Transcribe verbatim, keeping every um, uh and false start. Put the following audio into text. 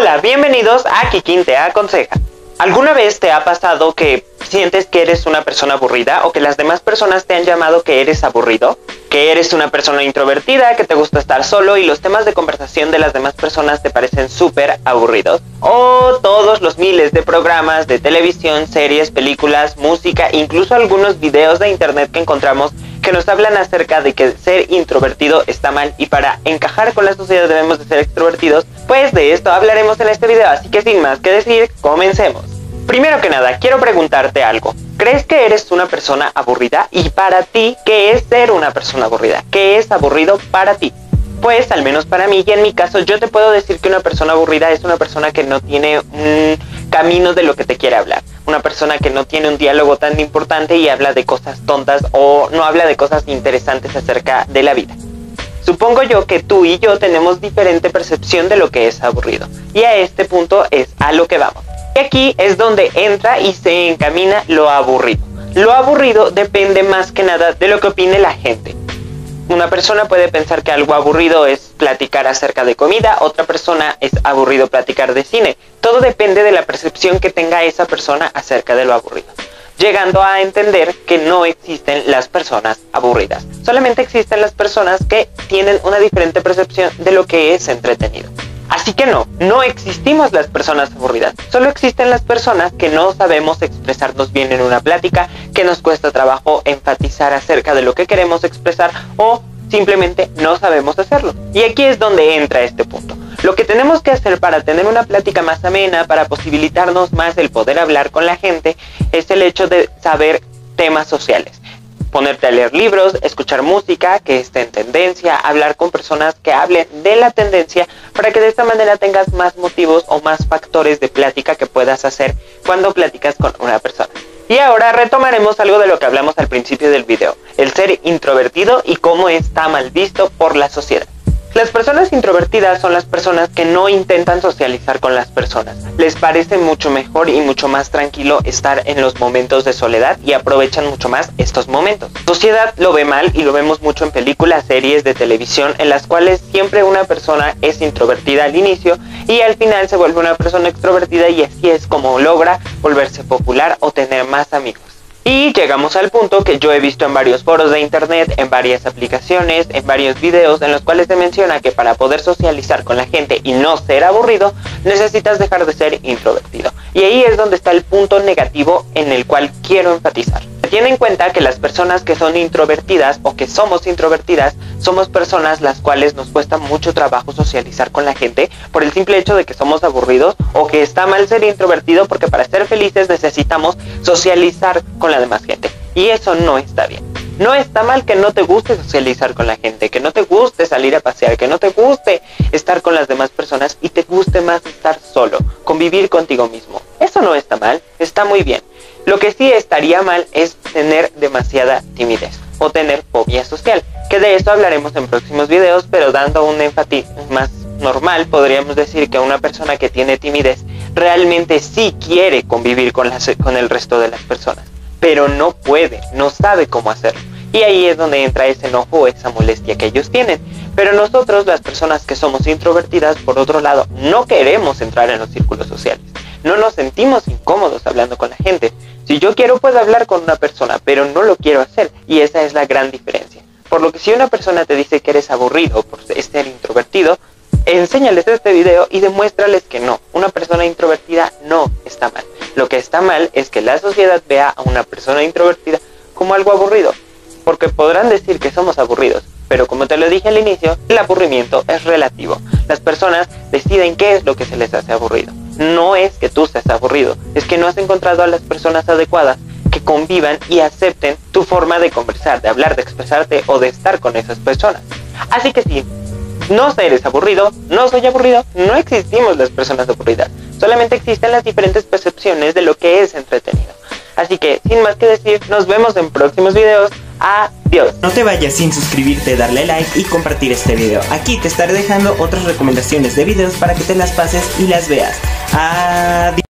Hola, bienvenidos a Kikín te aconseja. ¿Alguna vez te ha pasado que sientes que eres una persona aburrida o que las demás personas te han llamado que eres aburrido? Que eres una persona introvertida, que te gusta estar solo y los temas de conversación de las demás personas te parecen súper aburridos. O todos los miles de programas de televisión, series, películas, música, incluso algunos videos de internet que encontramos que nos hablan acerca de que ser introvertido está mal y para encajar con la sociedad debemos de ser extrovertidos. Pues de esto hablaremos en este video, así que sin más que decir, comencemos. Primero que nada, quiero preguntarte algo. ¿Crees que eres una persona aburrida? Y para ti, ¿qué es ser una persona aburrida? ¿Qué es aburrido para ti? Pues al menos para mí y en mi caso yo te puedo decir que una persona aburrida es una persona que no tiene un camino de lo que te quiere hablar. Una persona que no tiene un diálogo tan importante y habla de cosas tontas o no habla de cosas interesantes acerca de la vida. Supongo yo que tú y yo tenemos diferente percepción de lo que es aburrido. Y a este punto es a lo que vamos. Y aquí es donde entra y se encamina lo aburrido. Lo aburrido depende más que nada de lo que opine la gente. Una persona puede pensar que algo aburrido es platicar acerca de comida, otra persona es aburrido platicar de cine. Todo depende de la percepción que tenga esa persona acerca de lo aburrido. Llegando a entender que no existen las personas aburridas. Solamente existen las personas que tienen una diferente percepción de lo que es entretenido. Así que no, no existimos las personas aburridas. Solo existen las personas que no sabemos expresarnos bien en una plática, que nos cuesta trabajo enfatizar acerca de lo que queremos expresar o simplemente no sabemos hacerlo. Y aquí es donde entra este punto. Lo que tenemos que hacer para tener una plática más amena, para posibilitarnos más el poder hablar con la gente, es el hecho de saber temas sociales. Ponerte a leer libros, escuchar música que esté en tendencia, hablar con personas que hablen de la tendencia para que de esta manera tengas más motivos o más factores de plática que puedas hacer cuando platicas con una persona. Y ahora retomaremos algo de lo que hablamos al principio del video, el ser introvertido y cómo está mal visto por la sociedad. Las personas introvertidas son las personas que no intentan socializar con las personas. Les parece mucho mejor y mucho más tranquilo estar en los momentos de soledad y aprovechan mucho más estos momentos. La sociedad lo ve mal y lo vemos mucho en películas, series de televisión en las cuales siempre una persona es introvertida al inicio y al final se vuelve una persona extrovertida y así es como logra volverse popular o tener más amigos. Y llegamos al punto que yo he visto en varios foros de internet, en varias aplicaciones, en varios videos en los cuales se menciona que para poder socializar con la gente y no ser aburrido, necesitas dejar de ser introvertido. Y ahí es donde está el punto negativo en el cual quiero enfatizar. Tiene en cuenta que las personas que son introvertidas o que somos introvertidas somos personas las cuales nos cuesta mucho trabajo socializar con la gente por el simple hecho de que somos aburridos o que está mal ser introvertido porque para ser felices necesitamos socializar con la demás gente y eso no está bien. No está mal que no te guste socializar con la gente, que no te guste salir a pasear, que no te guste estar con las demás personas y te guste más estar solo, convivir contigo mismo. Eso no está mal, está muy bien. Lo que sí estaría mal es tener demasiada timidez o tener fobia social, que de eso hablaremos en próximos videos, pero dando un énfasis más normal, podríamos decir que una persona que tiene timidez realmente sí quiere convivir con, las, con el resto de las personas, pero no puede, no sabe cómo hacerlo. Y ahí es donde entra ese enojo o esa molestia que ellos tienen. Pero nosotros, las personas que somos introvertidas, por otro lado, no queremos entrar en los círculos sociales. No nos sentimos incómodos hablando con la gente. Si yo quiero, puedo hablar con una persona, pero no lo quiero hacer. Y esa es la gran diferencia. Por lo que si una persona te dice que eres aburrido por ser introvertido, enséñales este video y demuéstrales que no. Una persona introvertida no está mal. Lo que está mal es que la sociedad vea a una persona introvertida como algo aburrido. Porque podrán decir que somos aburridos, pero como te lo dije al inicio, el aburrimiento es relativo. Las personas deciden qué es lo que se les hace aburrido. No es que tú seas aburrido, es que no has encontrado a las personas adecuadas que convivan y acepten tu forma de conversar, de hablar, de expresarte o de estar con esas personas. Así que sí, no eres aburrido, no soy aburrido, no existimos las personas aburridas. Solamente existen las diferentes percepciones de lo que es entretenido. Así que, sin más que decir, nos vemos en próximos videos. Adiós. No te vayas sin suscribirte, darle like y compartir este video. Aquí te estaré dejando otras recomendaciones de videos para que te las pases y las veas. Adiós.